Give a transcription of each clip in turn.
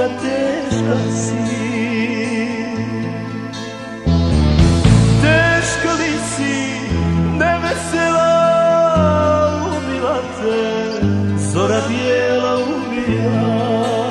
moja teška si. Teška li si, nevesela, ubila te, zora bijela ubila.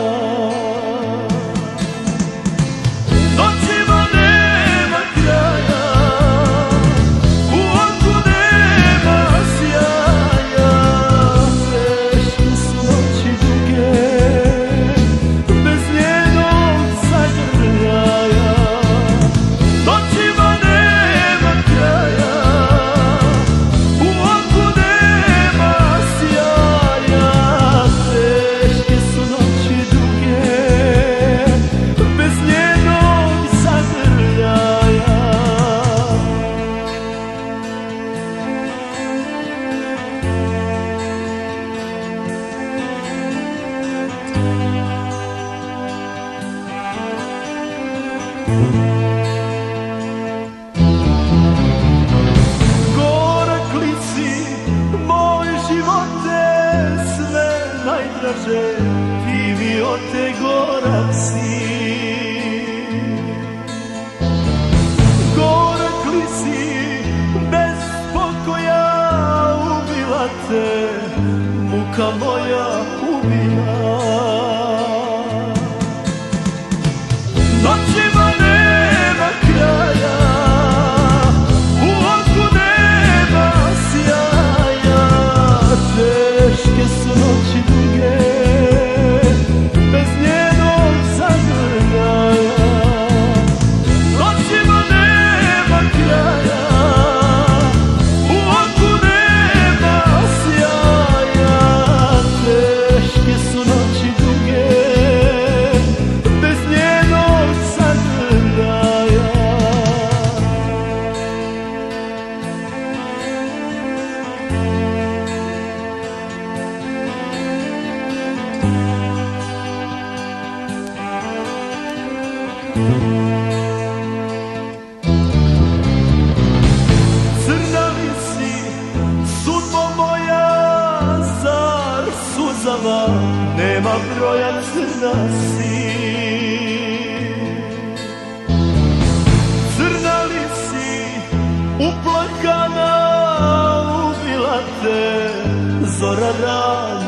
Noćima nema kraja, u oku nema sjaja, teške su noći duge, bez njenog zagrljaja. Noćima nema kraja, u oku nema sjaja, teške su noći duge, bez njenog zagrljaja. Gorak li si, moj živote, sve najdraže, ti mi od te gorak si. Gorak li si, bez pokoja, ubila te, muka moja ubila. Noćima nema kraja, u oku nema sjaja, teške su noći duge, bez njenog zagrljaja. Noćima nema kraja, u oku nema sjaja, teške su noći duge, bez njenog zagrljaja. Crna li si, sudbo moja, zar suzama nema broja, crna si. Crna li si, uplakana, ubila te zora rana.